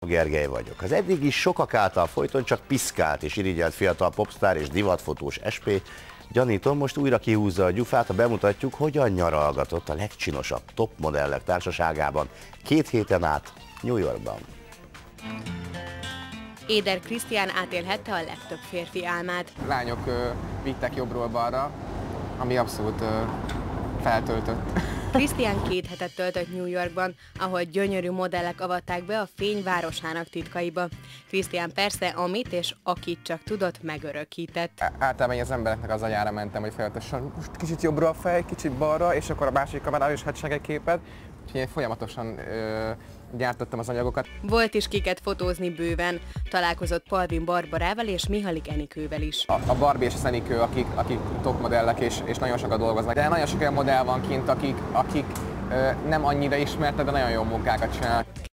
Gergely vagyok. Az eddig is sokak által folyton csak piszkált és irigyelt fiatal popstar és divatfotós SP, gyanítom, most újra kihúzza a gyufát, ha bemutatjuk, hogyan nyaralgatott a legcsinosabb topmodellek társaságában 2 héten át New Yorkban. Éder Krisztián átélhette a legtöbb férfi álmát. Lányok vittek jobbról balra, ami abszolút feltöltött. Krisztián 2 hetet töltött New Yorkban, ahol gyönyörű modellek avatták be a fény városának titkaiba. Krisztián persze amit és akit csak tudott, megörökített. Általában az embereknek az agyára mentem, hogy folyamatosan most kicsit jobbra a fej, kicsit balra, és akkor a másik kamerával is hadd egy képet. Úgyhogy én folyamatosan gyártottam az anyagokat. Volt is kiket fotózni bőven. Találkozott Palvin Barbarával és Mihalik Enikővel is. A Barbie és a Enikő, akik topmodellek és nagyon sokat dolgoznak. De nagyon sok olyan modell van kint, akik nem annyira ismertek, de nagyon jó munkákat csinálnak.